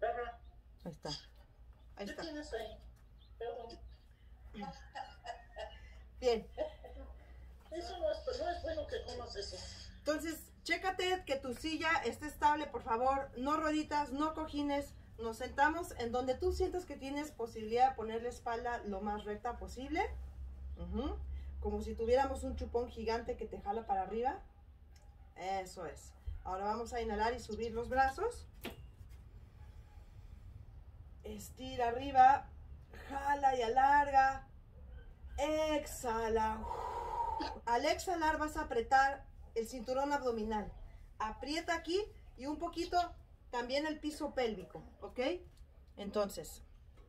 Ajá. Ahí está. Ahí ¿Qué está. tienes ahí? Perdón. Bien. Eso no es bueno que comas eso. Entonces, chécate que tu silla esté estable, por favor. No rueditas, no cojines. Nos sentamos en donde tú sientas que tienes posibilidad de poner la espalda lo más recta posible. Como si tuviéramos un chupón gigante que te jala para arriba. Eso es. Ahora vamos a inhalar y subir los brazos. Estira arriba. Jala y alarga. Exhala. Al exhalar vas a apretar el cinturón abdominal. Aprieta aquí y un poquito también el piso pélvico, ¿ok? Entonces,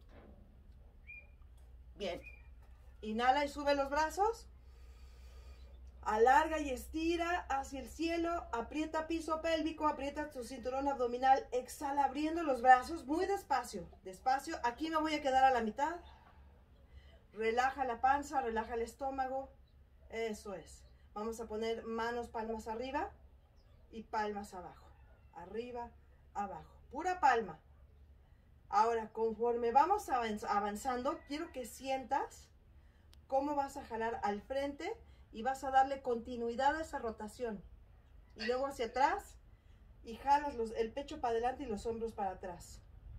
bien. Inhala y sube los brazos. Alarga y estira hacia el cielo. Aprieta piso pélvico, aprieta tu cinturón abdominal. Exhala abriendo los brazos muy despacio. Despacio. Aquí me voy a quedar a la mitad. Relaja la panza, relaja el estómago. Eso es. Vamos a poner manos, palmas arriba y palmas abajo. Arriba, abajo. Pura palma. Ahora, conforme vamos avanzando, quiero que sientas cómo vas a jalar al frente y vas a darle continuidad a esa rotación. Y luego hacia atrás y jalas el pecho para adelante y los hombros para atrás.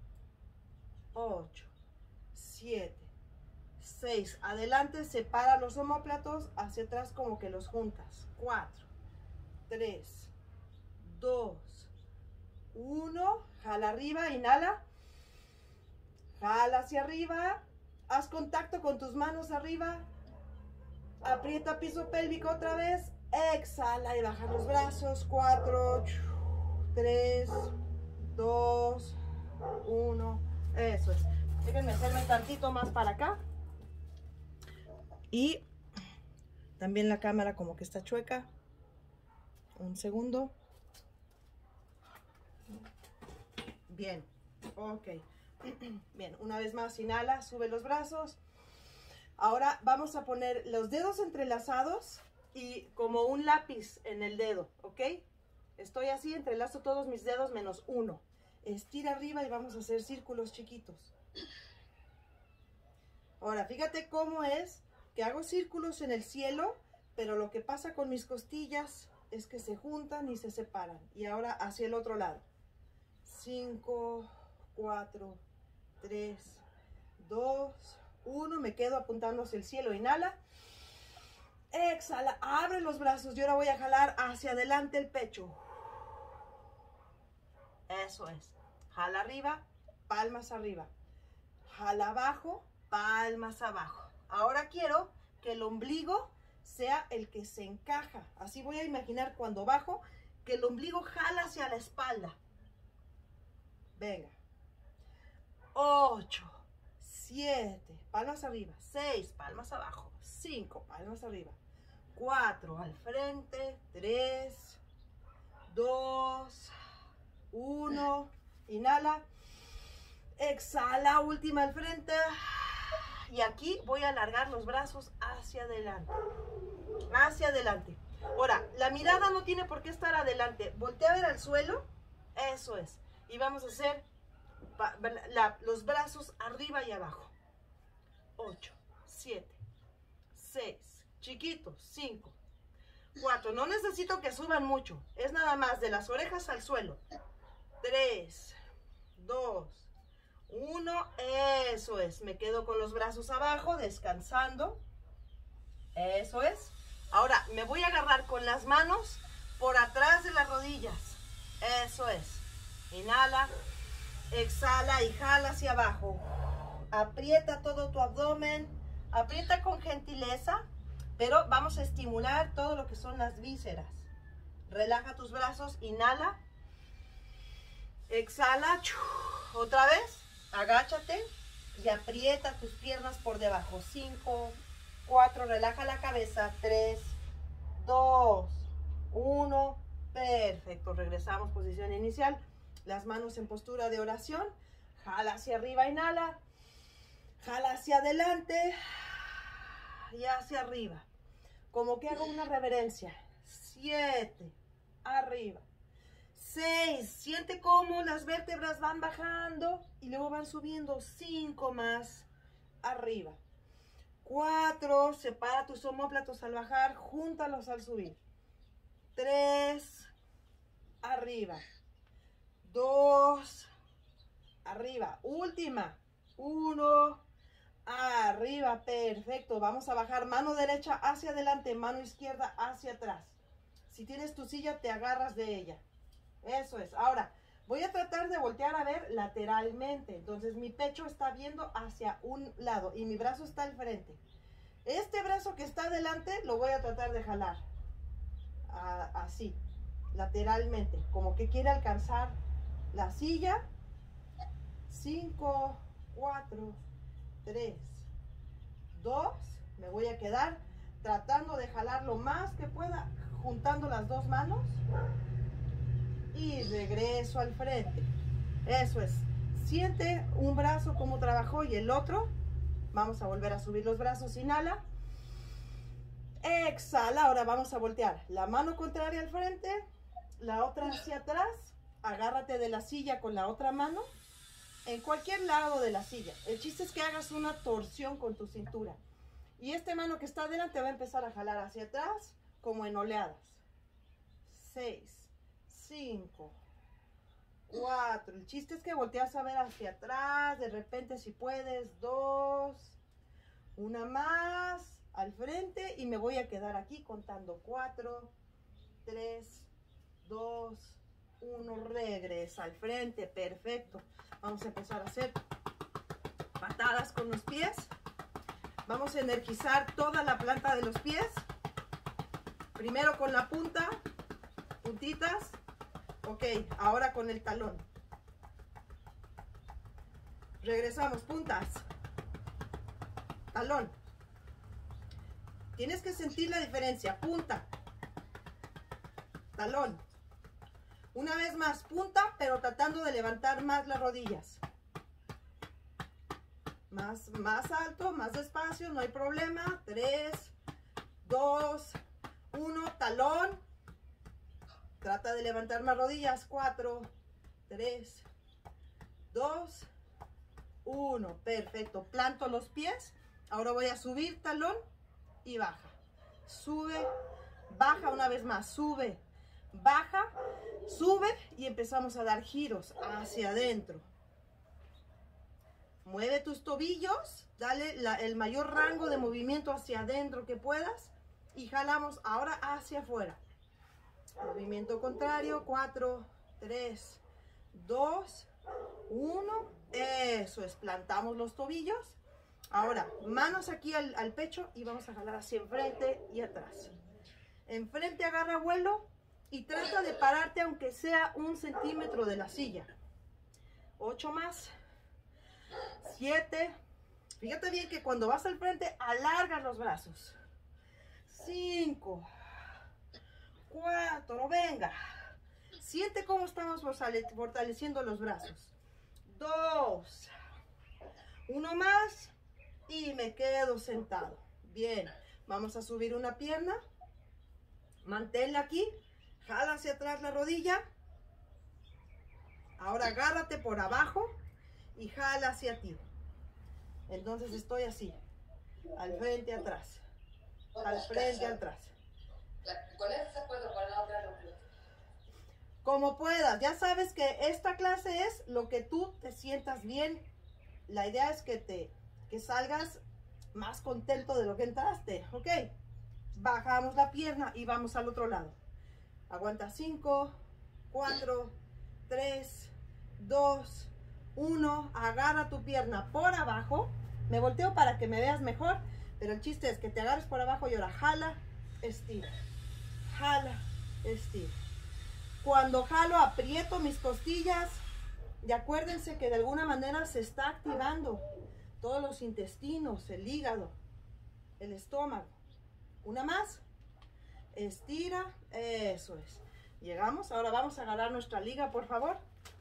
8, 7, 6. Adelante, separa los omóplatos, hacia atrás como que los juntas. 4, 3, 2, 1. Jala arriba, inhala. Jala hacia arriba. Haz contacto con tus manos arriba. Aprieta piso pélvico otra vez. Exhala y baja los brazos. 4, 3, 2, 1. Eso es. Déjenme hacerme tantito más para acá. Y también la cámara como que está chueca. Un segundo. Bien. Ok. Bien, una vez más inhala, sube los brazos. Ahora vamos a poner los dedos entrelazados y como un lápiz en el dedo, ¿ok? Estoy así, entrelazo todos mis dedos menos uno. Estira arriba y vamos a hacer círculos chiquitos. Ahora, fíjate cómo es que hago círculos en el cielo, pero lo que pasa con mis costillas es que se juntan y se separan. Y ahora hacia el otro lado. 5, 4, 3, 2, 1. Me quedo apuntando hacia el cielo. Inhala. Exhala. Abre los brazos. Y ahora voy a jalar hacia adelante el pecho. Eso es. Jala arriba, palmas arriba. Jala abajo, palmas abajo. Ahora quiero que el ombligo sea el que se encaja. Así voy a imaginar cuando bajo que el ombligo jala hacia la espalda. Venga. 8, 7, palmas arriba. 6, palmas abajo. 5, palmas arriba. 4, al frente. 3, 2, 1. Inhala. Exhala, última al frente. Y aquí voy a alargar los brazos hacia adelante. Hacia adelante. Ahora, la mirada no tiene por qué estar adelante. Voltea a ver al suelo. Eso es. Y vamos a hacer los brazos arriba y abajo. 8, 7, 6. Chiquitos. 5, 4. No necesito que suban mucho. Es nada más de las orejas al suelo. 3, 2, 1. Eso es. Me quedo con los brazos abajo, descansando. Eso es. Ahora me voy a agarrar con las manos por atrás de las rodillas. Eso es. Inhala, exhala y jala hacia abajo. Aprieta todo tu abdomen. Aprieta con gentileza, pero vamos a estimular todo lo que son las vísceras. Relaja tus brazos. Inhala. Exhala. Otra vez. Agáchate y aprieta tus piernas por debajo. 5, 4, relaja la cabeza. 3, 2, 1. Perfecto. Regresamos, posición inicial. Las manos en postura de oración. Jala hacia arriba, inhala. Jala hacia adelante y hacia arriba. Como que hago una reverencia. 7, arriba. 6, siente cómo las vértebras van bajando y luego van subiendo. 5 más, arriba. 4, separa tus omóplatos al bajar, júntalos al subir. 3, arriba. 2, arriba. Última. 1, arriba. Perfecto. Vamos a bajar mano derecha hacia adelante, mano izquierda hacia atrás. Si tienes tu silla, te agarras de ella. Eso es. Ahora, voy a tratar de voltear a ver lateralmente. Entonces, mi pecho está viendo hacia un lado y mi brazo está al frente. Este brazo que está adelante lo voy a tratar de jalar. Así, lateralmente. Como que quiere alcanzar la silla. 5, 4, 3, 2. Me voy a quedar tratando de jalar lo más que pueda, juntando las dos manos. Y regreso al frente. Eso es. Siente un brazo como trabajó y el otro. Vamos a volver a subir los brazos. Inhala. Exhala. Ahora vamos a voltear. La mano contraria al frente. La otra hacia atrás. Agárrate de la silla con la otra mano. En cualquier lado de la silla. El chiste es que hagas una torsión con tu cintura. Y este mano que está adelante va a empezar a jalar hacia atrás como en oleadas. 6. 5, 4. El chiste es que volteas a ver hacia atrás. De repente, si puedes, 2. Una más al frente. Y me voy a quedar aquí contando 4, 3, 2, 1. Regresa al frente. Perfecto. Vamos a empezar a hacer patadas con los pies. Vamos a energizar toda la planta de los pies. Primero con la punta. Puntitas. Ok, ahora con el talón. Regresamos, puntas. Talón. Tienes que sentir la diferencia. Punta. Talón. Una vez más, punta, pero tratando de levantar más las rodillas. Más alto, más despacio, no hay problema. 3, 2, 1, talón. Trata de levantar más rodillas. 4, 3, 2, 1. Perfecto. Planto los pies. Ahora voy a subir talón y baja. Sube, baja una vez más. Sube, baja, sube y empezamos a dar giros hacia adentro. Mueve tus tobillos. Dale el mayor rango de movimiento hacia adentro que puedas. Y jalamos ahora hacia afuera. Movimiento contrario, 4, 3, 2, 1. Eso es, plantamos los tobillos. Ahora, manos aquí al pecho y vamos a jalar hacia enfrente y atrás. Enfrente agarra vuelo y trata de pararte aunque sea 1 centímetro de la silla. 8 más. 7. Fíjate bien que cuando vas al frente, alargas los brazos. 5. 4, venga. Siente cómo estamos fortaleciendo los brazos. 2. 1 más. Y me quedo sentado. Bien. Vamos a subir una pierna. Manténla aquí. Jala hacia atrás la rodilla. Ahora agárrate por abajo. Y jala hacia ti. Entonces estoy así. Al frente, atrás. Al frente, atrás. ¿Con esta puedo, con la otra no? Como puedas. Ya sabes que esta clase es lo que tú te sientas bien. La idea es que salgas más contento de lo que entraste. Ok. Bajamos la pierna y vamos al otro lado. Aguanta. 5, 4, 3, 2, 1. Agarra tu pierna por abajo. Me volteo para que me veas mejor. Pero el chiste es que te agarres por abajo y ahora jala, estira. Jala, estira. Cuando jalo, aprieto mis costillas. Y acuérdense que de alguna manera se está activando todos los intestinos, el hígado, el estómago. Una más. Estira. Eso es. Llegamos. Ahora vamos a agarrar nuestra liga, por favor.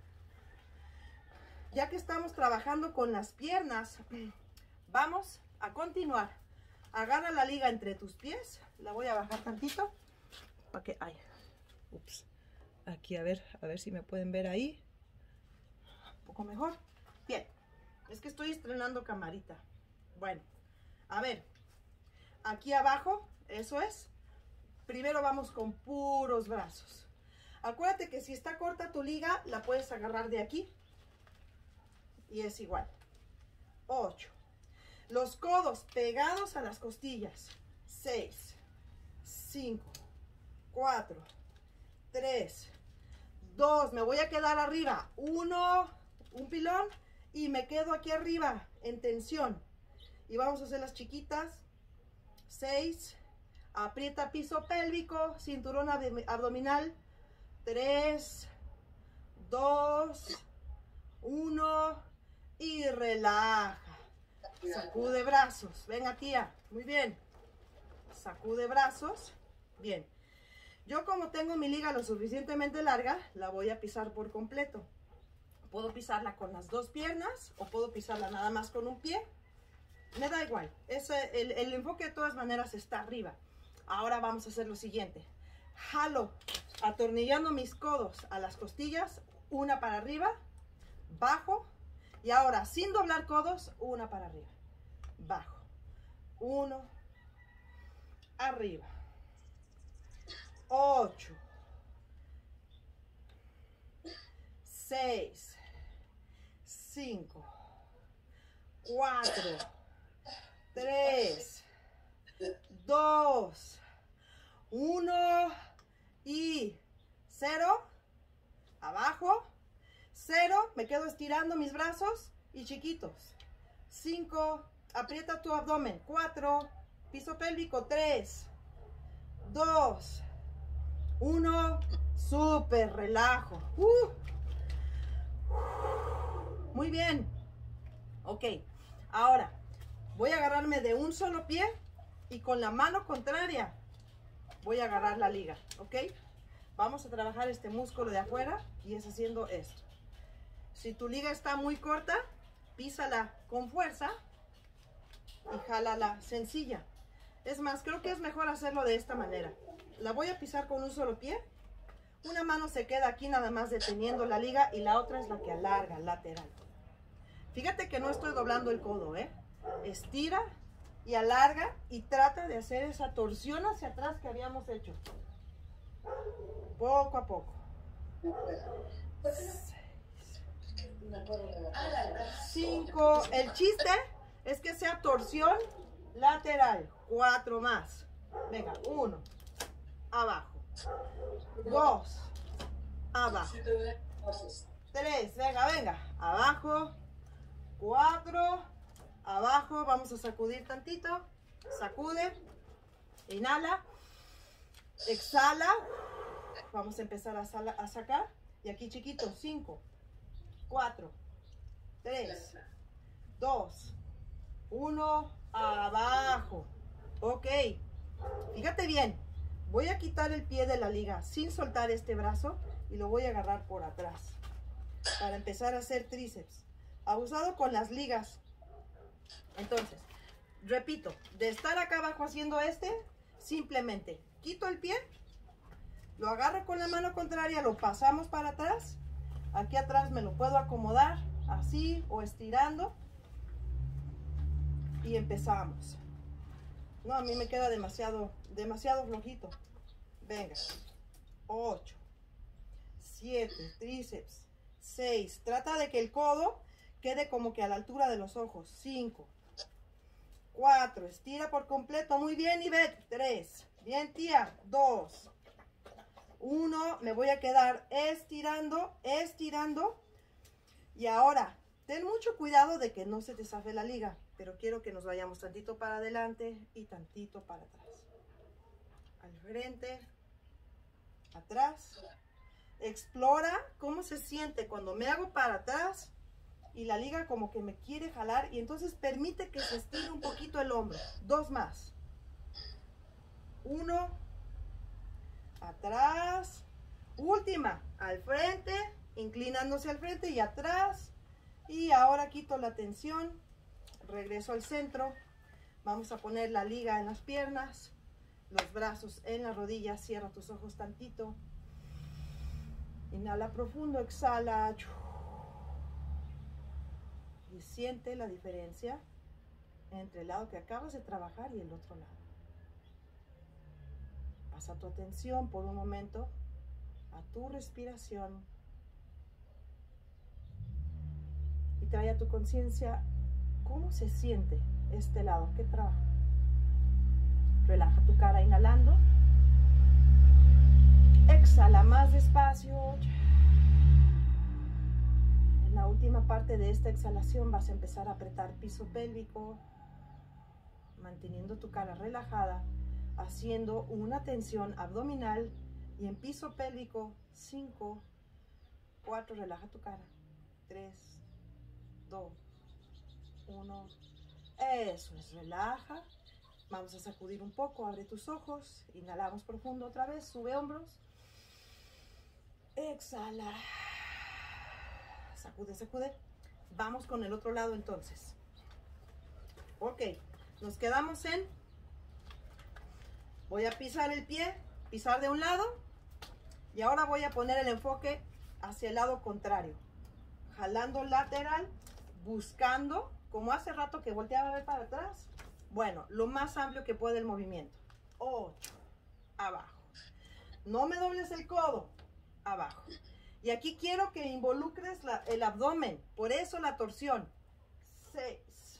Ya que estamos trabajando con las piernas, vamos a continuar. Agarra la liga entre tus pies. La voy a bajar tantito. Para que... Ay. Ups. Aquí, a ver si me pueden ver ahí. Un poco mejor. Bien. Es que estoy estrenando camarita. Bueno, a ver. Aquí abajo, eso es. Primero vamos con puros brazos. Acuérdate que si está corta tu liga, la puedes agarrar de aquí. Y es igual. 8. Los codos pegados a las costillas. 6, 5, 4, 3, 2. Me voy a quedar arriba. 1, un pilón. Y me quedo aquí arriba en tensión. Y vamos a hacer las chiquitas. 6. Aprieta piso pélvico, cinturón abdominal. 3, 2, 1 y relaja. Sacude brazos. Venga, tía. Muy bien. Sacude brazos. Bien. Yo, como tengo mi liga lo suficientemente larga, la voy a pisar por completo. Puedo pisarla con las dos piernas o puedo pisarla nada más con un pie. Me da igual. El enfoque de todas maneras está arriba. Ahora vamos a hacer lo siguiente. Jalo atornillando mis codos a las costillas. Una para arriba. Bajo. Y ahora, sin doblar codos, una para arriba. Bajo. 1. Arriba. 8. 6. 5. 4. 3. 2. 1. Y 0. Abajo. 0, me quedo estirando mis brazos y chiquitos. 5, aprieta tu abdomen. 4, piso pélvico. 3, 2, 1, súper relajo. Muy bien. Ok, ahora voy a agarrarme de un solo pie y con la mano contraria voy a agarrar la liga. Ok, vamos a trabajar este músculo de afuera y es haciendo esto. Si tu liga está muy corta, písala con fuerza y jálala sencilla. Es más, creo que es mejor hacerlo de esta manera. La voy a pisar con un solo pie. Una mano se queda aquí nada más deteniendo la liga y la otra es la que alarga, lateral. Fíjate que no estoy doblando el codo, ¿eh? Estira y alarga y trata de hacer esa torsión hacia atrás que habíamos hecho. Poco a poco. 5. El chiste es que sea torsión lateral. 4 más. Venga, 1. Abajo. 2. Abajo. 3. Venga. Abajo. 4. Abajo. Vamos a sacudir tantito. Sacude. Inhala. Exhala. Vamos a empezar a sacar. Y aquí chiquito. 5. 4, 3, 2, 1, abajo. Ok, fíjate bien. Voy a quitar el pie de la liga sin soltar este brazo y lo voy a agarrar por atrás para empezar a hacer tríceps. Abusado con las ligas. Entonces, repito, de estar acá abajo haciendo simplemente quito el pie, lo agarro con la mano contraria, lo pasamos para atrás. Aquí atrás me lo puedo acomodar así o estirando y empezamos. No, a mí me queda demasiado flojito. Venga. 8, 7, tríceps. 6, trata de que el codo quede como que a la altura de los ojos. 5, 4, estira por completo. Muy bien, Ivette. 3, bien, tía. 2, 1, me voy a quedar estirando. Y ahora, ten mucho cuidado de que no se te zafe la liga, pero quiero que nos vayamos tantito para adelante y tantito para atrás. Al frente, atrás. Explora cómo se siente cuando me hago para atrás y la liga como que me quiere jalar y entonces permite que se estire un poquito el hombro. 2 más. 1. Atrás, última, al frente, inclinándose al frente y atrás. Y ahora quito la tensión, regreso al centro. Vamos a poner la liga en las piernas, los brazos en las rodillas. Cierra tus ojos tantito. Inhala profundo, exhala. Y siente la diferencia entre el lado que acabas de trabajar y el otro lado. Pasa tu atención por un momento a tu respiración y trae a tu conciencia cómo se siente este lado que trabaja. Relaja tu cara inhalando. Exhala más despacio. En la última parte de esta exhalación vas a empezar a apretar piso pélvico, manteniendo tu cara relajada, haciendo una tensión abdominal y en piso pélvico. 5, 4, relaja tu cara. 3, 2, 1. Eso es, relaja. Vamos a sacudir un poco, abre tus ojos, inhalamos profundo otra vez, sube hombros. Exhala. Sacude, sacude. Vamos con el otro lado entonces. Ok, nos quedamos en... Voy a pisar el pie, pisar de un lado. Y ahora voy a poner el enfoque hacia el lado contrario. Jalando lateral, buscando, como hace rato que volteaba a ver para atrás. Bueno, lo más amplio que puede el movimiento. 8, abajo. No me dobles el codo, abajo. Y aquí quiero que involucres el abdomen, por eso la torsión. 6.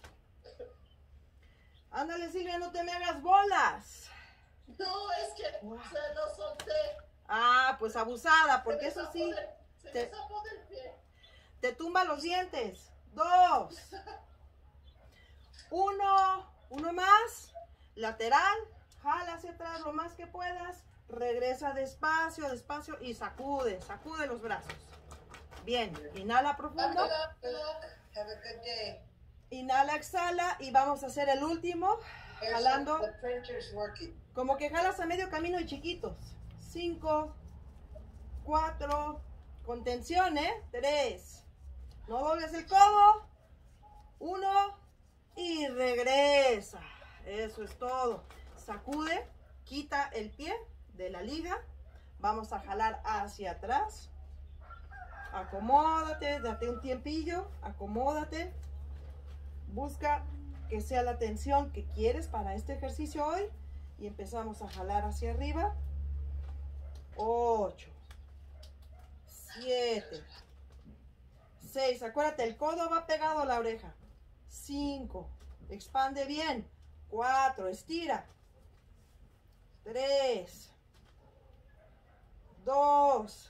Ándale, Silvia, no te me hagas bolas. No, es que se lo solté. Ah, pues abusada, porque eso sí, Se me zafó del pie. te tumba los dientes. 2. 1, uno más. Lateral, jala hacia atrás lo más que puedas. Regresa despacio, despacio y sacude, sacude los brazos. Bien, inhala profundo. Have a good day. Inhala, exhala y vamos a hacer el último. Jalando, The printer's working. como que jalas a medio camino y chiquitos. 5, 4, con tensión, 3. No dobles el codo. 1 y regresa. Eso es todo. Sacude, quita el pie de la liga. Vamos a jalar hacia atrás. Acomódate, date un tiempillo, acomódate. Busca que sea la tensión que quieres para este ejercicio hoy. Y empezamos a jalar hacia arriba. 8, 7, 6. Acuérdate, el codo va pegado a la oreja. 5, expande bien. 4, estira. 3, 2,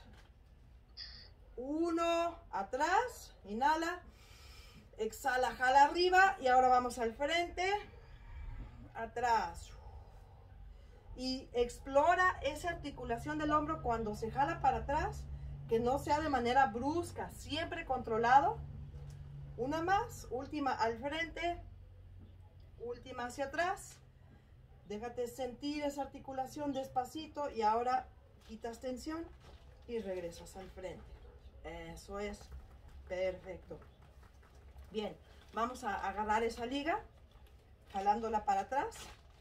1, atrás, inhala, exhala, jala arriba y ahora vamos al frente, atrás. Y explora esa articulación del hombro cuando se jala para atrás, que no sea de manera brusca, siempre controlado. Una más, última al frente, última hacia atrás. Déjate sentir esa articulación despacito y ahora quitas tensión y regresas al frente. Eso es, perfecto. Bien, vamos a agarrar esa liga, jalándola para atrás.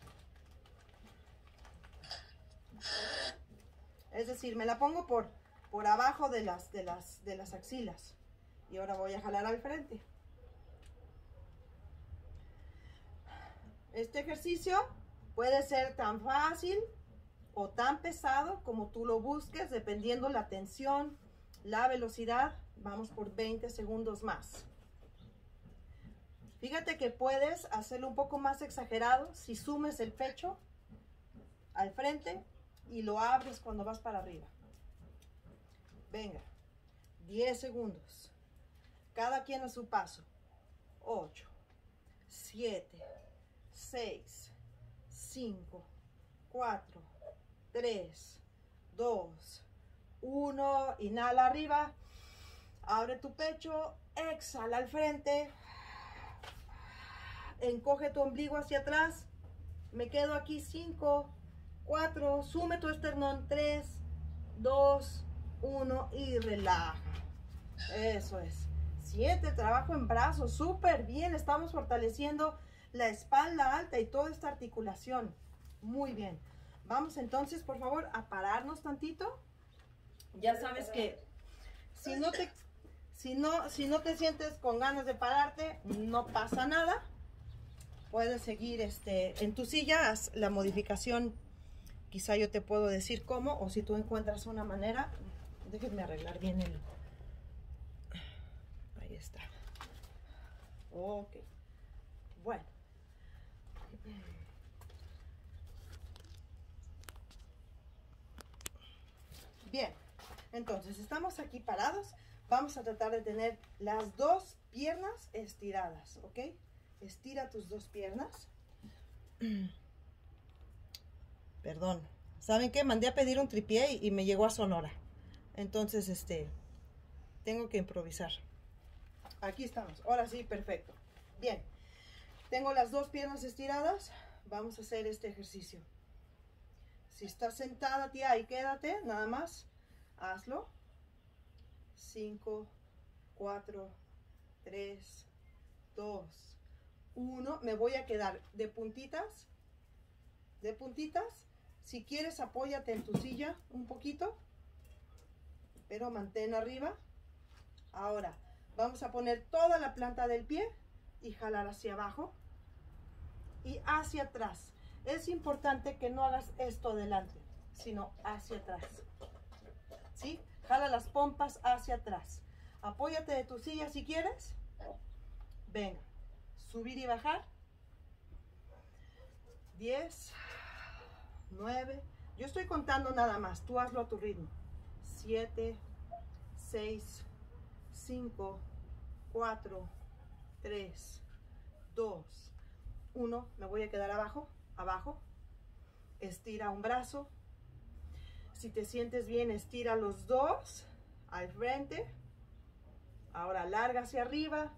Es decir, me la pongo por abajo de las axilas. Y ahora voy a jalar al frente. Este ejercicio puede ser tan fácil o tan pesado como tú lo busques, dependiendo la tensión, la velocidad. Vamos por 20 segundos más. Fíjate que puedes hacerlo un poco más exagerado si sumes el pecho al frente y lo abres cuando vas para arriba. Venga, 10 segundos. Cada quien a su paso. 8, 7, 6, 5, 4, 3, 2, 1. Inhala arriba. Abre tu pecho. Exhala al frente. Encoge tu ombligo hacia atrás. Me quedo aquí. 5, 4. Sume tu esternón. 3, 2, 1. Y relaja. Eso es. Siente trabajo en brazos. Súper bien. Estamos fortaleciendo la espalda alta y toda esta articulación. Muy bien. Vamos entonces, por favor, a pararnos tantito. Ya sabes que si no te sientes con ganas de pararte, no pasa nada. Puedes seguir en tu silla, haz la modificación. Quizá yo te puedo decir cómo, o si tú encuentras una manera. Déjenme arreglar bien el... Ahí está. Ok. Bueno. Bien. Entonces, estamos aquí parados. Vamos a tratar de tener las dos piernas estiradas, ¿ok? Estira tus dos piernas. Perdón. ¿Saben qué? Mandé a pedir un tripié y me llegó a Sonora. Entonces, tengo que improvisar. Aquí estamos. Ahora sí, perfecto. Bien. Tengo las dos piernas estiradas. Vamos a hacer este ejercicio. Si estás sentada, tía, ahí quédate. Nada más. Hazlo. 5, 4, 3, 2, 1. Me voy a quedar de puntitas. De puntitas. Si quieres, apóyate en tu silla un poquito. Pero mantén arriba. Ahora, vamos a poner toda la planta del pie y jalar hacia abajo y hacia atrás. Es importante que no hagas esto adelante, sino hacia atrás. ¿Sí? Jala las pompas hacia atrás. Apóyate de tu silla si quieres. Venga. Subir y bajar. 10, 9. Yo estoy contando nada más. Tú hazlo a tu ritmo. 7, 6, 5, 4, 3, 2, 1. Me voy a quedar abajo, abajo. Estira un brazo. Si te sientes bien, estira los dos al frente. Ahora larga hacia arriba.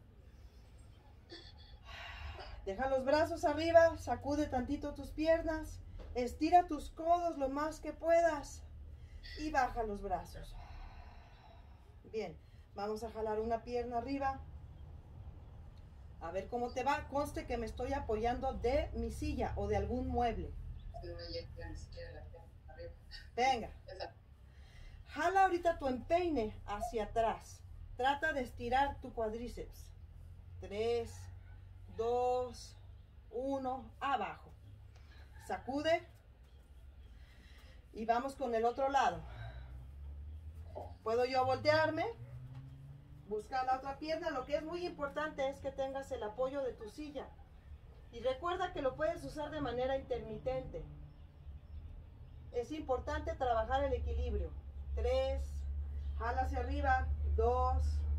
Deja los brazos arriba, sacude tantito tus piernas. Estira tus codos lo más que puedas. Y baja los brazos. Bien, vamos a jalar una pierna arriba. A ver cómo te va. Conste que me estoy apoyando de mi silla o de algún mueble. Venga. Jala ahorita tu empeine hacia atrás. Trata de estirar tu cuádriceps. 3, 2, 1, abajo. Sacude. Y vamos con el otro lado. Puedo yo voltearme, buscar la otra pierna. Lo que es muy importante es que tengas el apoyo de tu silla. Y recuerda que lo puedes usar de manera intermitente. Es importante trabajar el equilibrio. 3, jala hacia arriba, 2,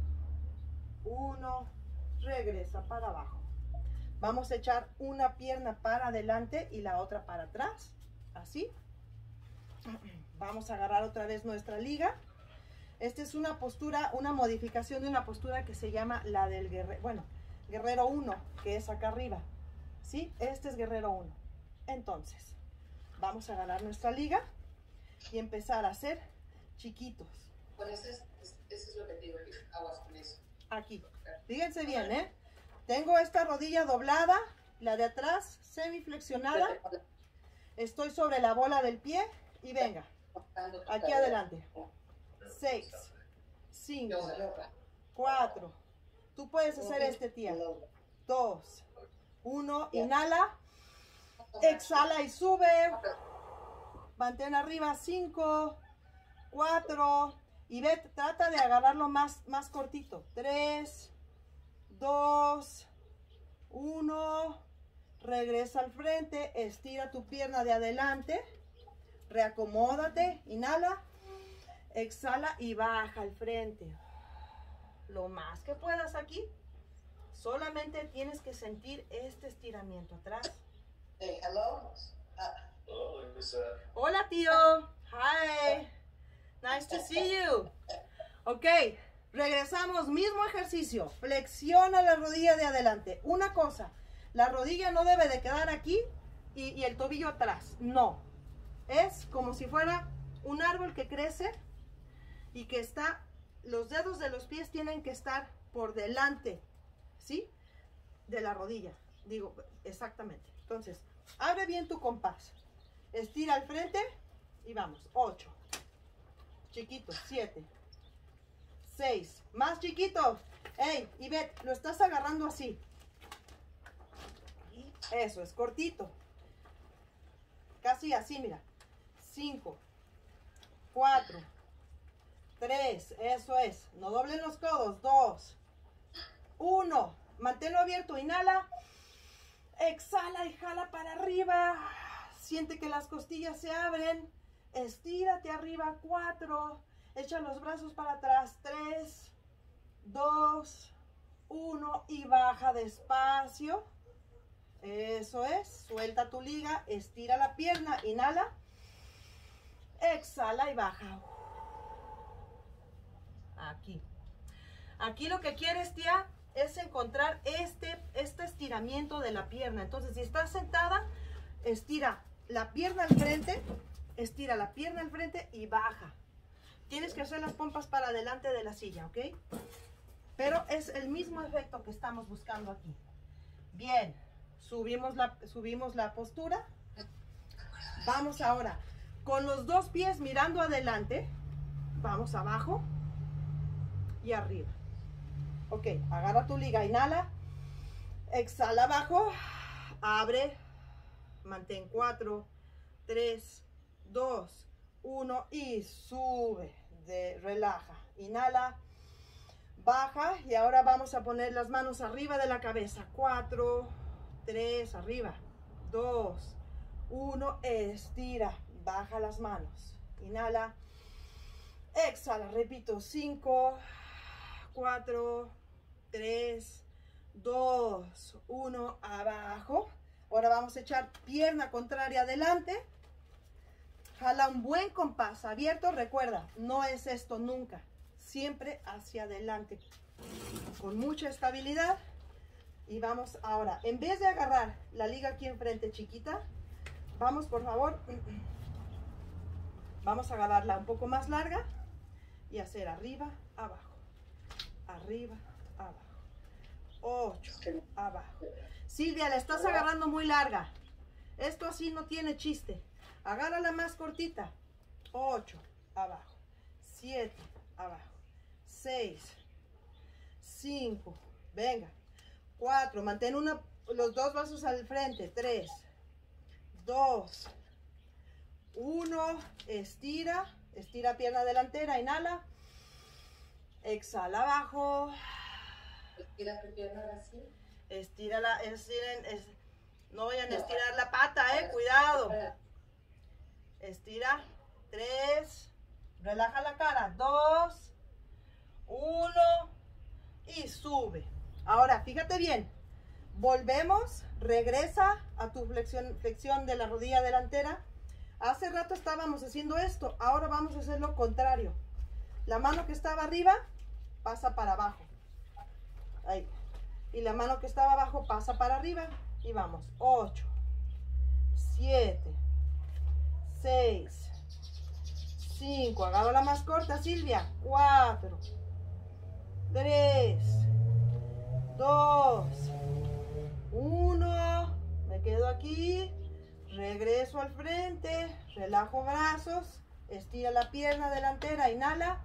1, regresa para abajo. Vamos a echar una pierna para adelante y la otra para atrás. Así. Vamos a agarrar otra vez nuestra liga. Esta es una postura, una modificación de una postura que se llama la del guerrero, bueno, guerrero 1, que es acá arriba. ¿Sí? Este es guerrero 1. Entonces, vamos a agarrar nuestra liga y empezar a hacer chiquitos. Con eso es lo que te digo, aguas con eso. Aquí. Fíjense bien, ¿eh? Tengo esta rodilla doblada, la de atrás semiflexionada. Estoy sobre la bola del pie y venga. Aquí adelante. 6, 5, 4. Tú puedes hacer este, tía. 2, 1. Inhala. Exhala y sube. Mantén arriba. 5, 4. Y ve, trata de agarrarlo más cortito. 3, 2, 1. Regresa al frente. Estira tu pierna de adelante. Reacomódate. Inhala. Exhala y baja al frente. Lo más que puedas aquí. Solamente tienes que sentir este estiramiento atrás. Hey, hello. Hola, tío. Hi. Nice to see you. Ok. Regresamos. Mismo ejercicio. Flexiona la rodilla de adelante. Una cosa. La rodilla no debe de quedar aquí y el tobillo atrás. No. Es como si fuera un árbol que crece y que está, los dedos de los pies tienen que estar por delante, ¿sí? De la rodilla, digo, exactamente. Entonces, abre bien tu compás, estira al frente y vamos. 8, chiquito, 7, 6. Más chiquito. Ey, Ivette, lo estás agarrando así. Eso, es cortito. Casi así, mira. 5, 4, 3. Eso es. No doblen los codos. 2, 1. Manténlo abierto. Inhala. Exhala y jala para arriba. Siente que las costillas se abren. Estírate arriba. 4. Echa los brazos para atrás. 3, 2, 1. Y baja despacio. Eso es. Suelta tu liga. Estira la pierna. Inhala. Exhala y baja. Aquí. Aquí lo que quieres, tía, es encontrar este estiramiento de la pierna. Entonces, si estás sentada, estira la pierna al frente. Estira la pierna al frente y baja. Tienes que hacer las pompas para adelante de la silla, ¿ok? Pero es el mismo efecto que estamos buscando aquí. Bien. Subimos la postura. Vamos ahora con los dos pies mirando adelante. Vamos abajo y arriba. Ok, agarra tu liga, inhala. Exhala abajo. Abre. Mantén 4, 3, 2, 1 y sube. Relaja. Inhala. Baja y ahora vamos a poner las manos arriba de la cabeza. 4, 3, arriba, 2, 1, estira, baja las manos, inhala, exhala, repito, 5, 4, 3, 2, 1, abajo. Ahora vamos a echar pierna contraria adelante, jala un buen compás abierto, recuerda, no es esto nunca, siempre hacia adelante, con mucha estabilidad. Y vamos ahora, en vez de agarrar la liga aquí enfrente chiquita, vamos por favor, vamos a agarrarla un poco más larga y hacer arriba, abajo, arriba, abajo, 8, abajo. Silvia, la estás agarrando muy larga, esto así no tiene chiste, agárrala más cortita, 8, abajo, 7, abajo, 6, 5, venga. 4, mantén los dos brazos al frente, 3, 2, 1, estira pierna delantera, inhala, exhala abajo, Estira tu pierna así. No vayan a estirar la pata, cuidado, estira, 3, relaja la cara, 2, 1 y sube. Ahora, fíjate bien, volvemos, regresa a tu flexión de la rodilla delantera. Hace rato estábamos haciendo esto, ahora vamos a hacer lo contrario. La mano que estaba arriba pasa para abajo. Ahí. Y la mano que estaba abajo pasa para arriba. Y vamos, 8, 7, 6, 5, agarro la más corta, Silvia, 4, 3, 2, 1, me quedo aquí, regreso al frente, relajo brazos, estira la pierna delantera, inhala,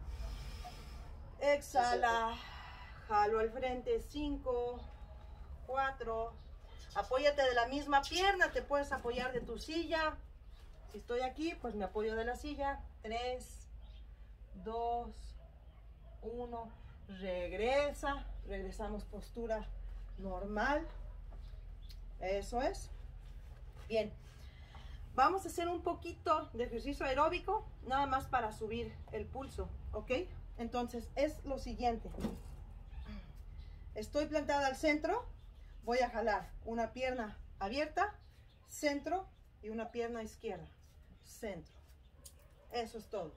exhala, jalo al frente, 5, 4, apóyate de la misma pierna, te puedes apoyar de tu silla, si estoy aquí, pues me apoyo de la silla, 3, 2, 1, regresamos postura normal, eso es, bien, vamos a hacer un poquito de ejercicio aeróbico, nada más para subir el pulso, ¿ok? Entonces es lo siguiente, estoy plantada al centro, voy a jalar una pierna abierta, centro y una pierna izquierda, centro, eso es todo.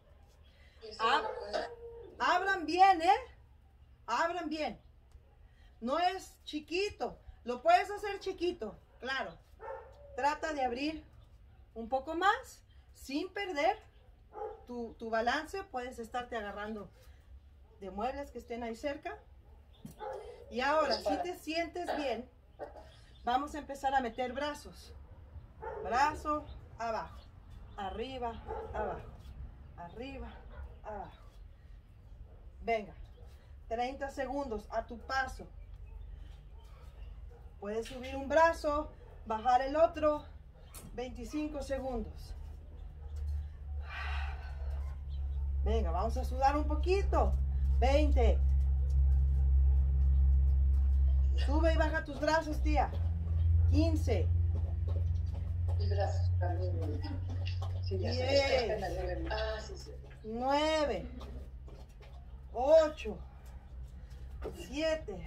Abran bien, abran bien. No es chiquito. Lo puedes hacer chiquito, claro. Trata de abrir un poco más sin perder tu balance. Puedes estarte agarrando de muebles que estén ahí cerca. Y ahora, si te sientes bien, vamos a empezar a meter brazos. Brazo, abajo. Arriba, abajo. Arriba, abajo. Venga, 30 segundos a tu paso. Puedes subir un brazo, bajar el otro. 25 segundos. Venga, vamos a sudar un poquito. 20. Sube y baja tus brazos, tía. 15. Mis brazos también. Sí, ya sé. 10. Ah, sí, sí. 9. 8. 7.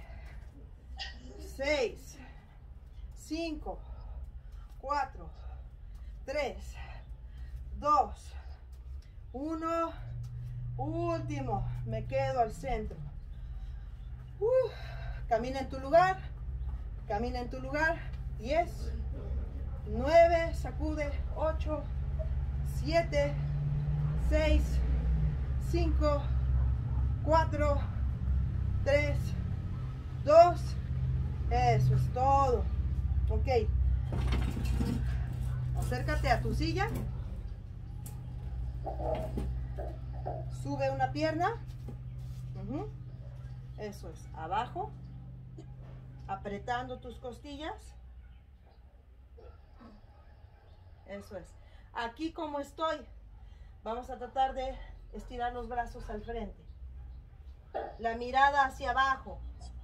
6. 5. 4. 3. 2. 1. Último. Me quedo al centro. Camina en tu lugar. Camina en tu lugar. 10. 9. Sacude. 8. 7. 6. 5. 4. 3. 2. Eso es todo. Ok. Acércate a tu silla. Sube una pierna. Eso es. Abajo. Apretando tus costillas. Eso es. Aquí como estoy, vamos a tratar de estirar los brazos al frente. La mirada hacia abajo.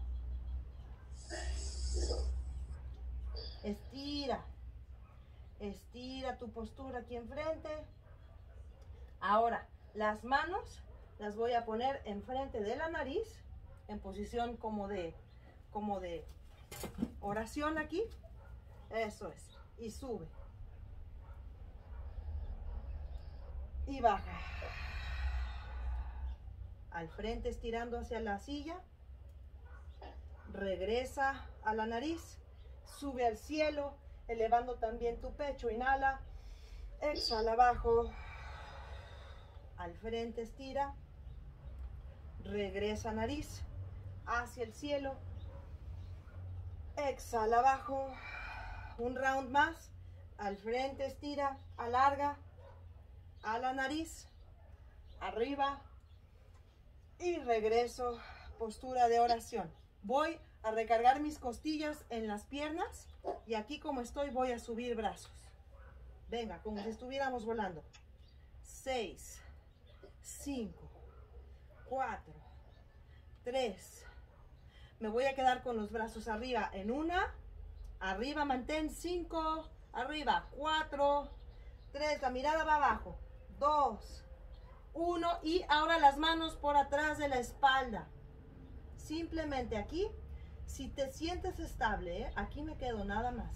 Estira. Estira tu postura aquí enfrente. Ahora, las manos las voy a poner enfrente de la nariz, en posición como de oración aquí. Eso es. Y sube. Y baja. Al frente estirando hacia la silla. Regresa a la nariz. Sube al cielo, elevando también tu pecho. Inhala. Exhala abajo. Al frente estira. Regresa nariz hacia el cielo. Exhala abajo. Un round más. Al frente estira, alarga. A la nariz. Arriba. Y regreso. Postura de oración. Voy a recargar mis costillas en las piernas. Y aquí como estoy voy a subir brazos. Venga, como si estuviéramos volando. 6, 5, 4, 3. Me voy a quedar con los brazos arriba en una. Arriba mantén 5. Arriba 4, 3. La mirada va abajo. 2, 1. Y ahora las manos por atrás de la espalda. Simplemente aquí. Si te sientes estable, aquí me quedo nada más.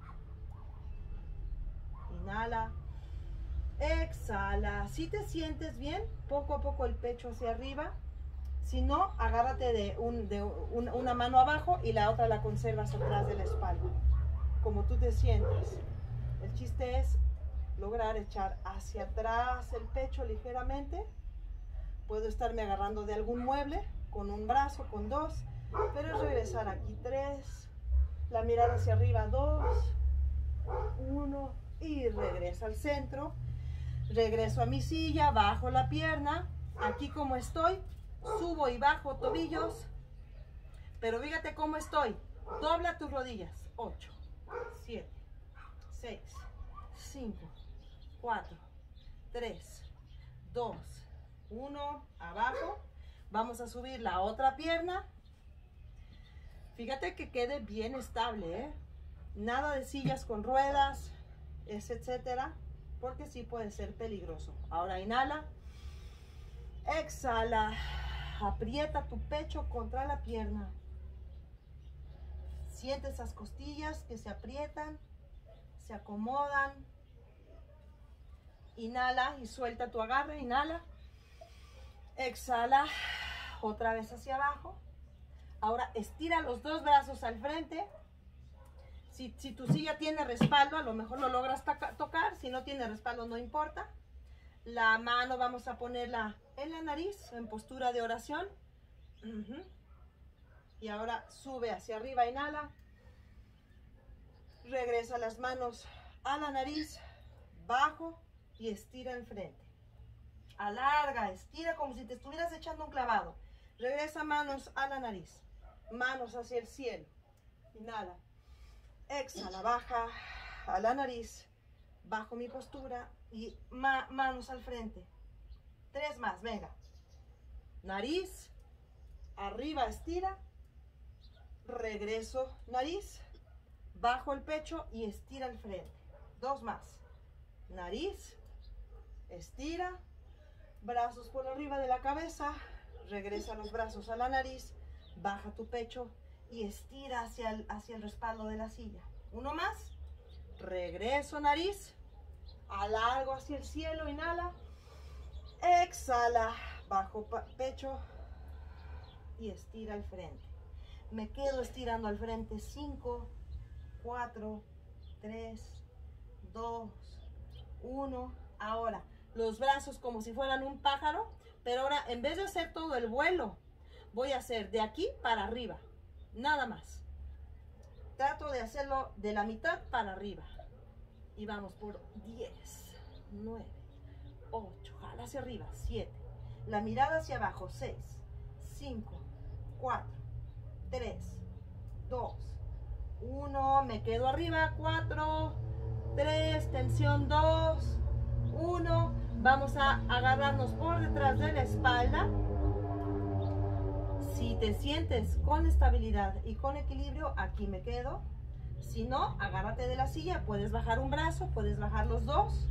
Inhala. Exhala. Si te sientes bien, poco a poco el pecho hacia arriba. Si no, agárrate de una mano abajo y la otra la conservas atrás de la espalda. Como tú te sientes. El chiste es lograr echar hacia atrás el pecho ligeramente. Puedo estarme agarrando de algún mueble, con un brazo, con dos. Pero es regresar aquí. 3. La mirada hacia arriba. 2. 1. Y regreso al centro. Regreso a mi silla, bajo la pierna. Aquí como estoy, subo y bajo tobillos. Pero fíjate cómo estoy. Dobla tus rodillas. 8, 7, 6, 5, 4, 3, 2, 1. Abajo. Vamos a subir la otra pierna. Fíjate que quede bien estable, Nada de sillas con ruedas, etcétera, porque sí puede ser peligroso. Ahora inhala, exhala, aprieta tu pecho contra la pierna. Siente esas costillas que se aprietan, se acomodan. Inhala y suelta tu agarre, inhala, exhala, otra vez hacia abajo. Ahora estira los dos brazos al frente. Si tu silla tiene respaldo, a lo mejor lo logras tocar. Si no tiene respaldo, no importa. La mano vamos a ponerla en la nariz, en postura de oración. Y ahora sube hacia arriba, inhala. Regresa las manos a la nariz, bajo y estira enfrente. Alarga, estira como si te estuvieras echando un clavado. Regresa manos a la nariz. Manos hacia el cielo. Inhala. Exhala, baja a la nariz. Bajo mi postura y manos al frente. 3 más, venga. Nariz. Arriba, estira. Regreso, nariz. Bajo el pecho y estira el frente. 2 más. Nariz. Estira. Brazos por arriba de la cabeza. Regresa los brazos a la nariz. Baja tu pecho y estira hacia el respaldo de la silla. 1 más. Regreso, nariz. Alargo hacia el cielo. Inhala. Exhala. Bajo pecho y estira el frente. Me quedo estirando al frente. 5, 4, 3, 2, 1. Ahora, los brazos como si fueran un pájaro, pero ahora en vez de hacer todo el vuelo, voy a hacer de aquí para arriba. Nada más. Trato de hacerlo de la mitad para arriba. Y vamos por 10, 9, 8. Jala hacia arriba. 7. La mirada hacia abajo. 6, 5, 4, 3, 2, 1. Me quedo arriba. 4, 3. Tensión. 2, 1. Vamos a agarrarnos por detrás de la espalda. Si te sientes con estabilidad y con equilibrio, aquí me quedo. Si no, agárrate de la silla. Puedes bajar un brazo, puedes bajar los dos.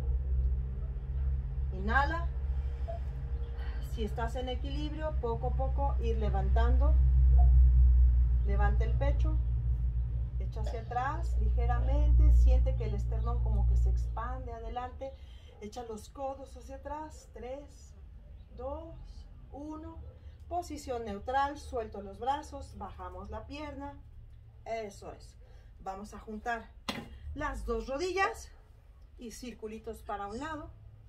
Inhala. Si estás en equilibrio, poco a poco ir levantando. Levanta el pecho. Echa hacia atrás ligeramente. Siente que el esternón como que se expande adelante. Echa los codos hacia atrás. 3, 2, 1. Posición neutral. Suelto los brazos. Bajamos la pierna. Eso es. Vamos a juntar las 2 rodillas. Y circulitos para un lado.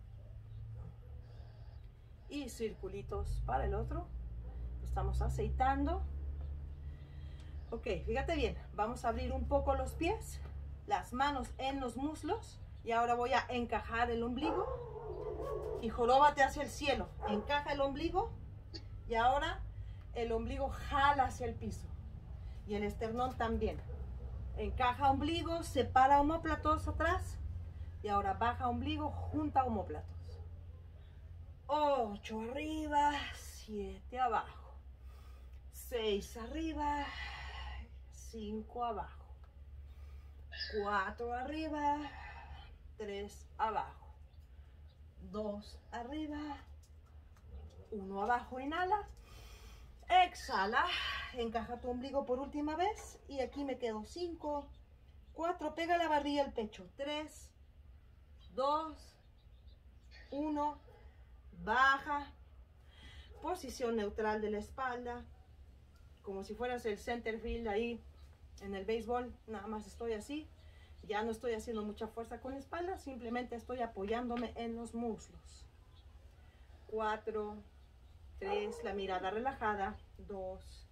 Y circulitos para el otro. Estamos aceitando. Ok, fíjate bien. Vamos a abrir un poco los pies. Las manos en los muslos. Y ahora voy a encajar el ombligo. Y joróbate hacia el cielo. Encaja el ombligo. Y ahora el ombligo jala hacia el piso. Y el esternón también. Encaja ombligo, separa omóplatos atrás. Y ahora baja ombligo, junta omóplatos. 8 arriba, 7 abajo. 6 arriba, 5 abajo. 4 arriba, 3 abajo. 2 arriba, 1 abajo. Inhala. Exhala. Encaja tu ombligo por última vez. Y aquí me quedo. 5, 4. Pega la barbilla al pecho. 3, 2, 1. Baja. Posición neutral de la espalda. Como si fueras el center field ahí en el béisbol. Nada más estoy así. Ya no estoy haciendo mucha fuerza con la espalda. Simplemente estoy apoyándome en los muslos. 4, 3. La mirada relajada. 2,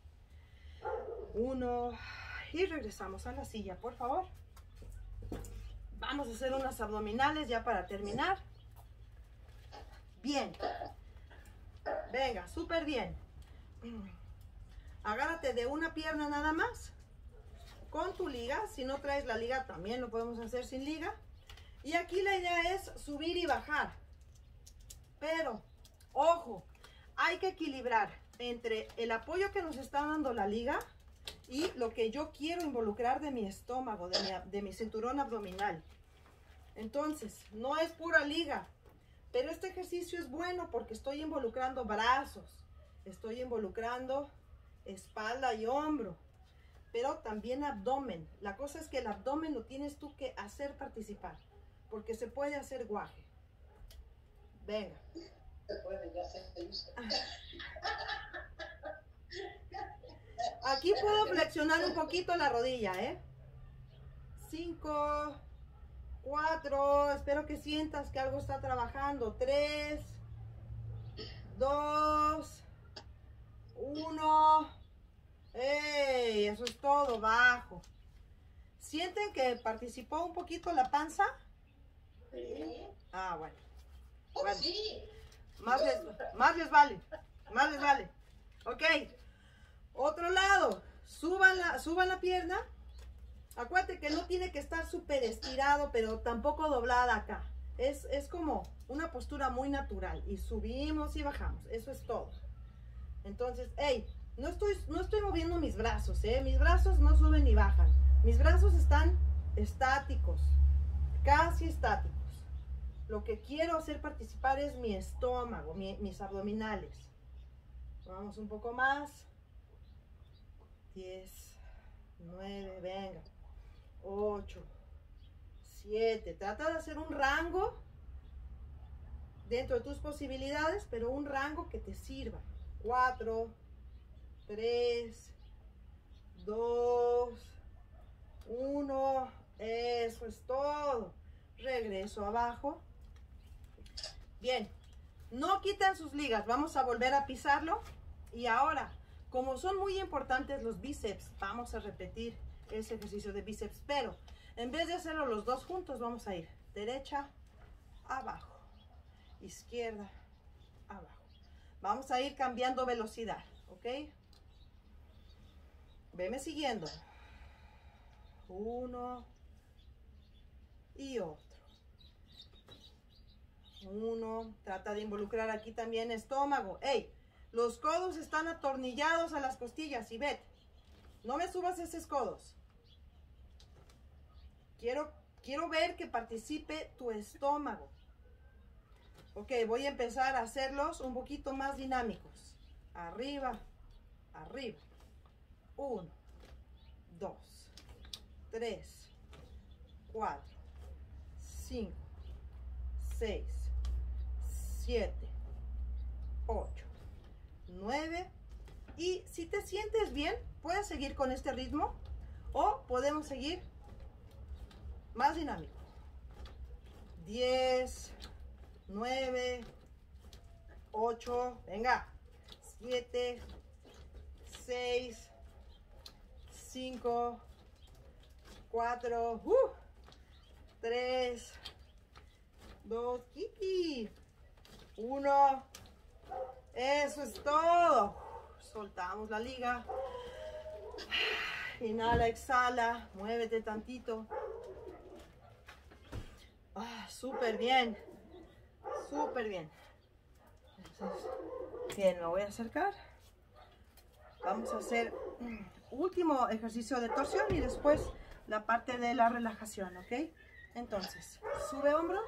1. Y regresamos a la silla, por favor. Vamos a hacer unas abdominales ya para terminar. Bien. Venga, súper bien. Agárrate de una pierna nada más. Con tu liga. Si no traes la liga, también lo podemos hacer sin liga. Y aquí la idea es subir y bajar. Pero, ojo, hay que equilibrar entre el apoyo que nos está dando la liga y lo que yo quiero involucrar de mi estómago, de mi cinturón abdominal. Entonces, no es pura liga, pero este ejercicio es bueno porque estoy involucrando brazos, estoy involucrando espalda y hombro, pero también abdomen. La cosa es que el abdomen lo tienes tú que hacer participar, porque se puede hacer guaje. Venga. Se puede, ya se hizo. Aquí puedo flexionar un poquito la rodilla, 5, 4, espero que sientas que algo está trabajando. 3, 2, 1. ¡Ey! Eso es todo, bajo. ¿Sienten que participó un poquito la panza? Sí. Ah, bueno. Oh, Bueno. sí. Más les vale, más les vale. Ok. Otro lado. Suban la pierna. Acuérdate que no tiene que estar súper estirado, pero tampoco doblada acá. Es como una postura muy natural. Y subimos y bajamos. Eso es todo. Entonces, hey, no estoy moviendo mis brazos, ¿eh? Mis brazos no suben ni bajan. Mis brazos están estáticos. Casi estáticos. Lo que quiero hacer participar es mi estómago, mis abdominales. Vamos un poco más. 10, 9, venga. 8, 7. Trata de hacer un rango dentro de tus posibilidades, pero un rango que te sirva. 4, 3, 2, 1. Eso es todo. Regreso abajo. Bien. No quiten sus ligas. Vamos a volver a pisarlo. Y ahora, como son muy importantes los bíceps, vamos a repetir ese ejercicio de bíceps. Pero en vez de hacerlo los dos juntos, vamos a ir derecha, abajo. Izquierda, abajo. Vamos a ir cambiando velocidad, ¿ok? Veme siguiendo. Uno y otro. Uno. Trata de involucrar aquí también estómago. ¡Ey! Los codos están atornillados a las costillas. Y ve, no me subas esos codos. Quiero ver que participe tu estómago. Ok, voy a empezar a hacerlos un poquito más dinámicos. Arriba, arriba. 1, 2, 3, 4, 5, 6, 7, 8, 9. Y si te sientes bien, puedes seguir con este ritmo o podemos seguir más dinámico. 10, 9, 8, venga, 7, 6, 5, 4, 3, 2, 1. Eso es todo. Soltamos la liga. Inhala, exhala, muévete tantito. Súper bien. Súper bien. Entonces, bien, me voy a acercar. Vamos a hacer último ejercicio de torsión y después la parte de la relajación, ¿ok? Entonces, sube hombros.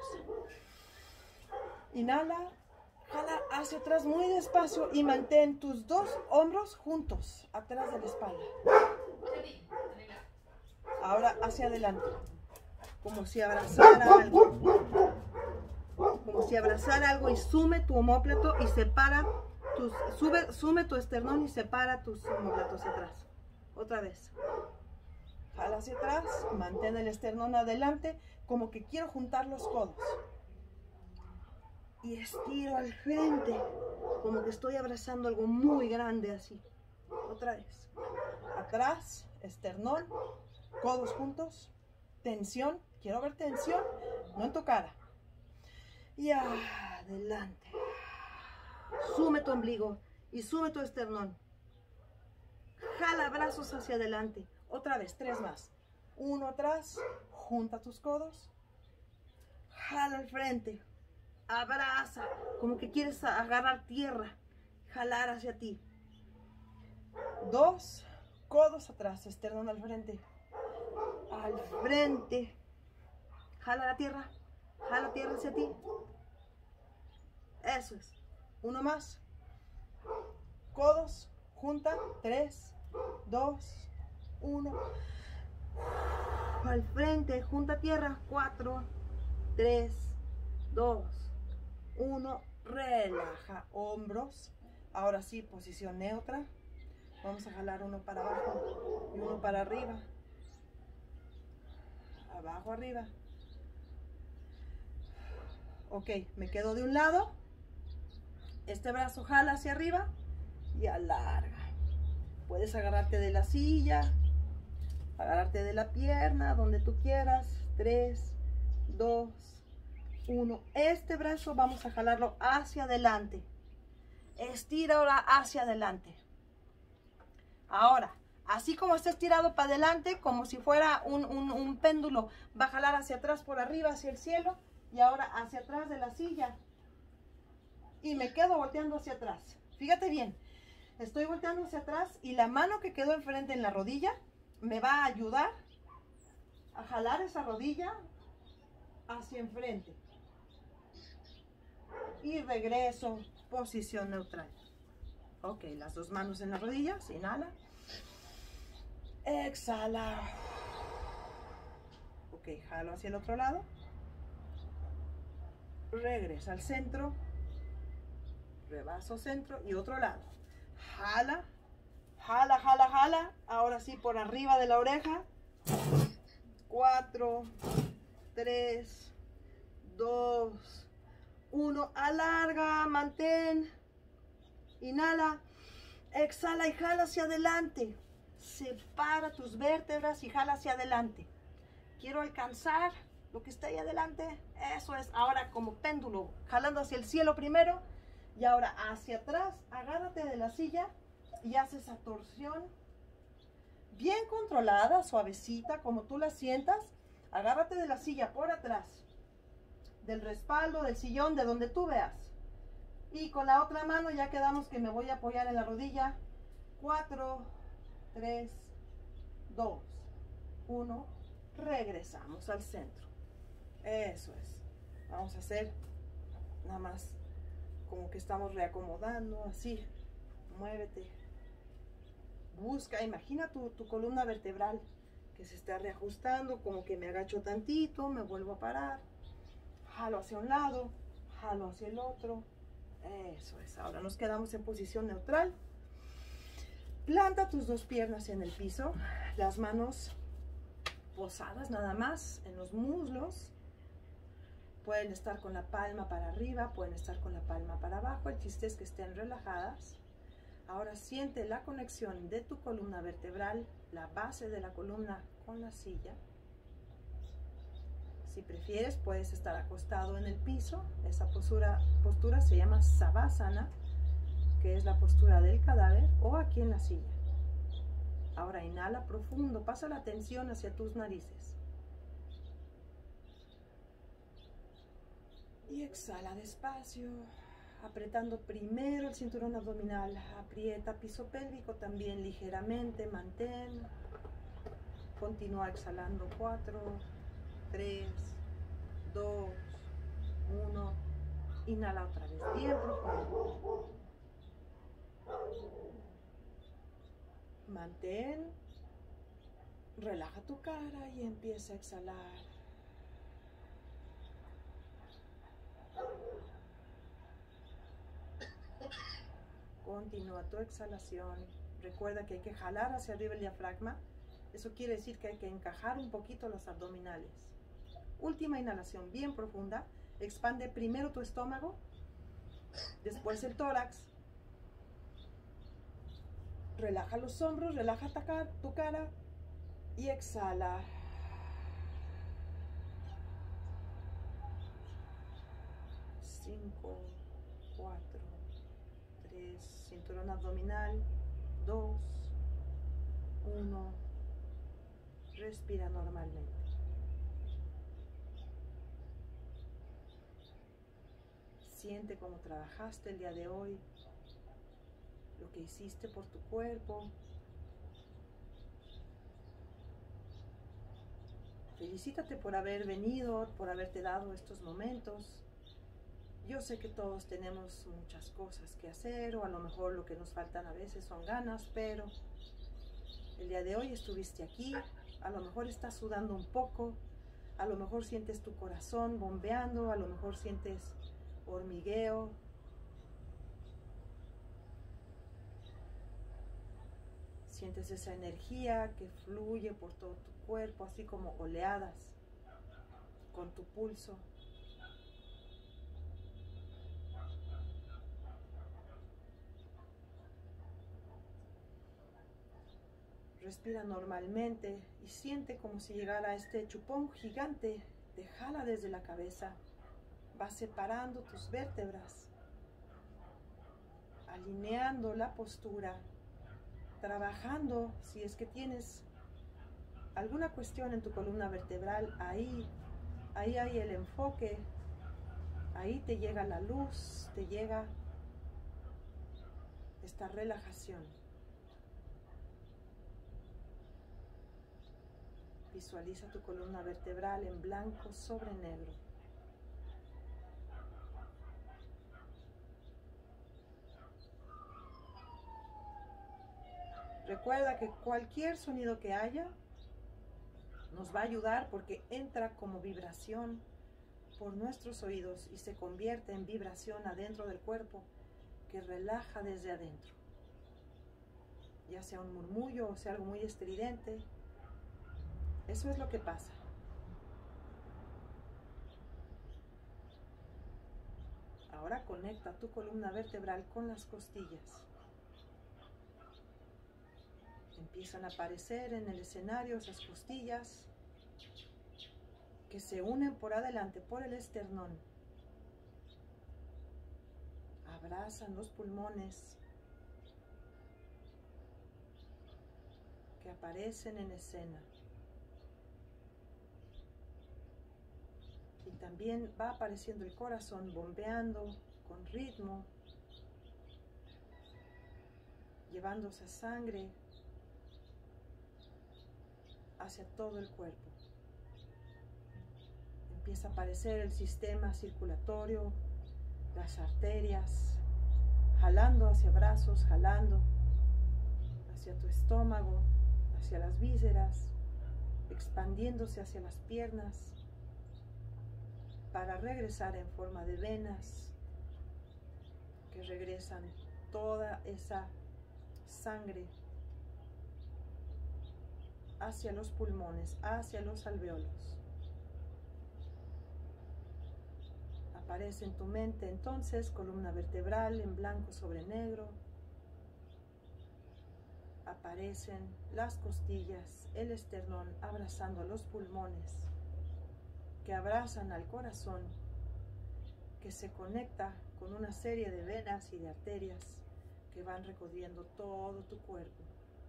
Inhala. Jala hacia atrás muy despacio y mantén tus dos hombros juntos atrás de la espalda. Ahora hacia adelante. Como si abrazara algo. Como si abrazara algo y sume tu omóplato y separa sume tu esternón y separa tus omóplatos atrás. Otra vez. Jala hacia atrás, mantén el esternón adelante, como que quiero juntar los codos. Y estiro al frente, como que estoy abrazando algo muy grande así. Otra vez. Atrás, esternón, codos juntos, tensión. Quiero ver tensión, no en tu cara. Y adelante. Sume tu ombligo y sume tu esternón. Jala brazos hacia adelante. Otra vez, 3 más. 1 atrás, junta tus codos. Jala al frente. Abraza, como que quieres agarrar tierra, jalar hacia ti. 2, codos atrás, esternón al frente. Al frente. Jala la tierra hacia ti. Eso es. 1 más. Codos, junta. 3, 2, 1. Al frente, junta tierra. 4, 3, 2, 1, relaja hombros. Ahora sí, posición neutra. Vamos a jalar uno para abajo y uno para arriba. Abajo, arriba. Ok, me quedo de un lado. Este brazo jala hacia arriba y alarga. Puedes agarrarte de la silla, agarrarte de la pierna, donde tú quieras. 3, 2, 1. Este brazo vamos a jalarlo hacia adelante. Estira ahora hacia adelante. Ahora, así como está estirado para adelante, como si fuera un péndulo, va a jalar hacia atrás por arriba, hacia el cielo, y ahora hacia atrás de la silla. Y me quedo volteando hacia atrás. Fíjate bien, estoy volteando hacia atrás y la mano que quedó enfrente en la rodilla me va a ayudar a jalar esa rodilla hacia enfrente. Y regreso, posición neutral. Ok, las dos manos en las rodillas, inhala. Exhala. Ok, jalo hacia el otro lado. Regresa al centro. Rebaso centro y otro lado. Jala. Jala, jala, jala. Ahora sí, por arriba de la oreja. 4, 3, 2, 1. Alarga, mantén. Inhala. Exhala y jala hacia adelante. Separa tus vértebras y jala hacia adelante. Quiero alcanzar lo que está ahí adelante. Eso es. Ahora como péndulo, jalando hacia el cielo primero. Y ahora hacia atrás. Agárrate de la silla y haz esa torsión. Bien controlada, suavecita, como tú la sientas. Agárrate de la silla por atrás. Del respaldo, del sillón, de donde tú veas. Y con la otra mano ya quedamos que me voy a apoyar en la rodilla. 4, 3, 2, 1. Regresamos al centro. Eso es. Vamos a hacer nada más como que estamos reacomodando, así. Muévete. Busca, imagina tu columna vertebral que se está reajustando, como que me agacho tantito, me vuelvo a parar. Jalo hacia un lado, jalo hacia el otro. Eso es. Ahora nos quedamos en posición neutral. Planta tus dos piernas en el piso, las manos posadas nada más en los muslos. Pueden estar con la palma para arriba, pueden estar con la palma para abajo. El chiste es que estén relajadas. Ahora siente la conexión de tu columna vertebral, la base de la columna con la silla. Si prefieres, puedes estar acostado en el piso. Esa postura se llama Savasana, que es la postura del cadáver, o aquí en la silla. Ahora inhala profundo, pasa la tensión hacia tus narices. Y exhala despacio, apretando primero el cinturón abdominal. Aprieta piso pélvico también ligeramente, mantén. Continúa exhalando. 4, 3, 2, 1. Inhala otra vez, bien profundo. Mantén. Relaja tu cara y empieza a exhalar. Continúa tu exhalación. Recuerda que hay que jalar hacia arriba el diafragma. Eso quiere decir que hay que encajar un poquito los abdominales. Última inhalación bien profunda. Expande primero tu estómago, después el tórax. Relaja los hombros, relaja tu cara y exhala. Cinco, 4, 3, cinturón abdominal, 2, 1. Respira normalmente. Siente cómo trabajaste el día de hoy, lo que hiciste por tu cuerpo. Felicítate por haber venido, por haberte dado estos momentos. Yo sé que todos tenemos muchas cosas que hacer, o a lo mejor lo que nos faltan a veces son ganas, pero el día de hoy estuviste aquí. A lo mejor estás sudando un poco, a lo mejor sientes tu corazón bombeando, a lo mejor sientes hormigueo. Sientes esa energía que fluye por todo tu cuerpo, así como oleadas con tu pulso. Respira normalmente y siente como si llegara este chupón gigante. Te jala desde la cabeza. Va separando tus vértebras, alineando la postura. trabajando, si es que tienes alguna cuestión en tu columna vertebral, ahí hay el enfoque, ahí te llega la luz, te llega esta relajación. Visualiza tu columna vertebral en blanco sobre negro. Recuerda que cualquier sonido que haya nos va a ayudar porque entra como vibración por nuestros oídos y se convierte en vibración adentro del cuerpo que relaja desde adentro. Ya sea un murmullo o sea algo muy estridente, eso es lo que pasa. Ahora conecta tu columna vertebral con las costillas. Empiezan a aparecer en el escenario esas costillas que se unen por adelante por el esternón. Abrazan los pulmones que aparecen en escena. Y también va apareciendo el corazón bombeando con ritmo, llevando esa sangre hacia todo el cuerpo. Empieza a aparecer el sistema circulatorio, las arterias, jalando hacia brazos, jalando hacia tu estómago, hacia las vísceras, expandiéndose hacia las piernas, para regresar en forma de venas que regresan toda esa sangre hacia los pulmones, hacia los alvéolos. Aparece en tu mente entonces columna vertebral en blanco sobre negro. Aparecen las costillas, el esternón abrazando a los pulmones, que abrazan al corazón, que se conecta con una serie de venas y de arterias que van recorriendo todo tu cuerpo.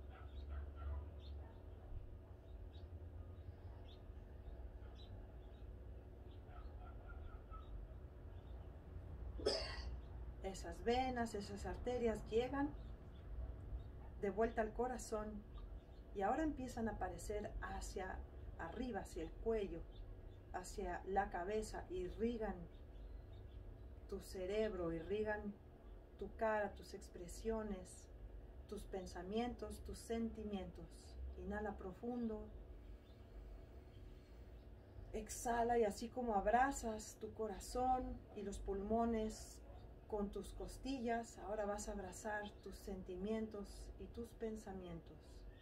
Esas venas, esas arterias llegan de vuelta al corazón y ahora empiezan a aparecer hacia arriba, hacia el cuello, hacia la cabeza, irrigan tu cerebro, irrigan tu cara, tus expresiones, tus pensamientos, tus sentimientos. Inhala profundo, exhala y así como abrazas tu corazón y los pulmones con tus costillas, ahora vas a abrazar tus sentimientos y tus pensamientos.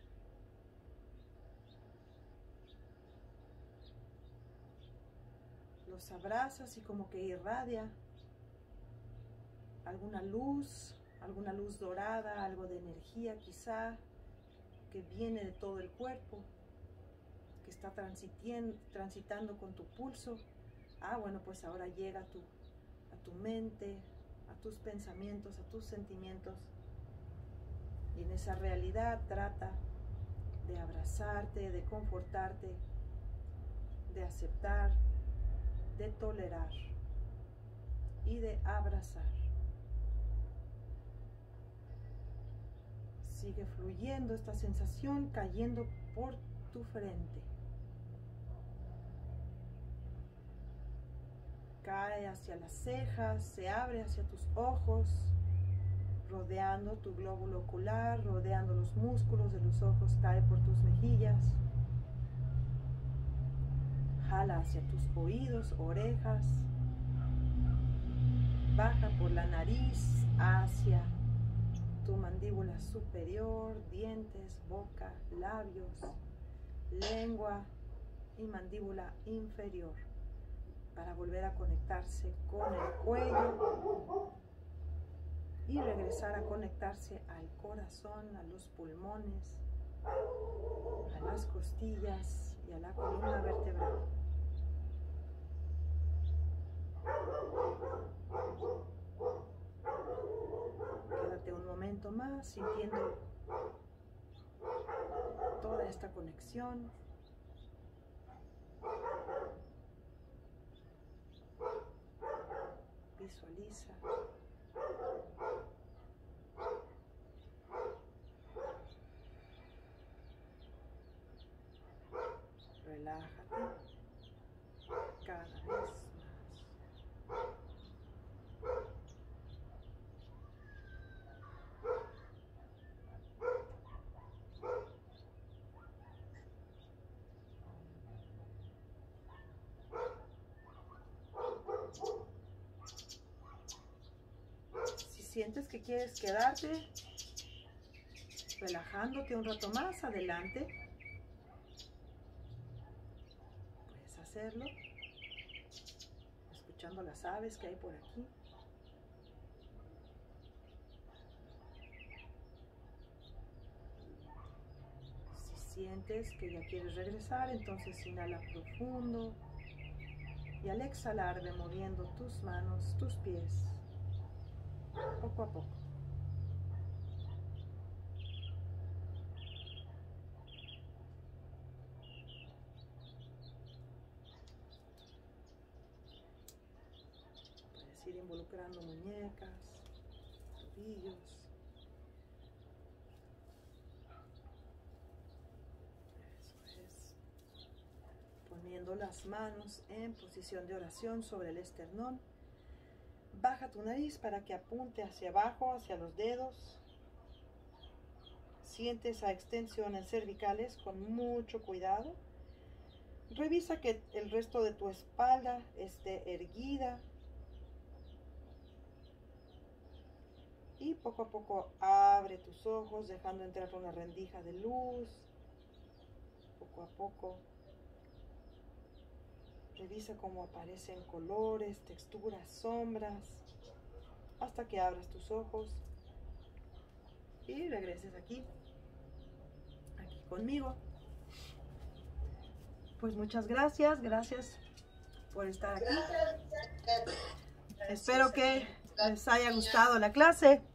Los abrazas y como que irradia alguna luz dorada, algo de energía quizá, que viene de todo el cuerpo, que está transitando con tu pulso. Bueno, pues ahora llega a tu mente, a tus pensamientos, a tus sentimientos, y en esa realidad trata de abrazarte, de confortarte, de aceptar, de tolerar y de abrazar. Sigue fluyendo esta sensación cayendo por tu frente. Cae hacia las cejas, se abre hacia tus ojos, rodeando tu glóbulo ocular, rodeando los músculos de los ojos, cae por tus mejillas. Jala hacia tus oídos, orejas, baja por la nariz hacia tu mandíbula superior, dientes, boca, labios, lengua y mandíbula inferior, para volver a conectarse con el cuello y regresar a conectarse al corazón, a los pulmones, a las costillas y a la columna vertebral. Quédate un momento más sintiendo toda esta conexión. Visualiza. Relájate cada vez más. Si sientes que quieres quedarte relajándote un rato más, adelante. Puedes hacerlo, escuchando las aves que hay por aquí. Si sientes que ya quieres regresar, entonces inhala profundo y al exhalar ve moviendo tus manos, tus pies, poco a poco. Puedes ir involucrando muñecas, tobillos. Eso es. Poniendo las manos en posición de oración sobre el esternón. Baja tu nariz para que apunte hacia abajo, hacia los dedos. Siente esa extensión en cervicales con mucho cuidado. Revisa que el resto de tu espalda esté erguida. Y poco a poco abre tus ojos, dejando entrar una rendija de luz. Poco a poco. Revisa cómo aparecen colores, texturas, sombras, hasta que abras tus ojos y regreses aquí conmigo. Pues muchas gracias por estar aquí. Espero que les haya gustado la clase.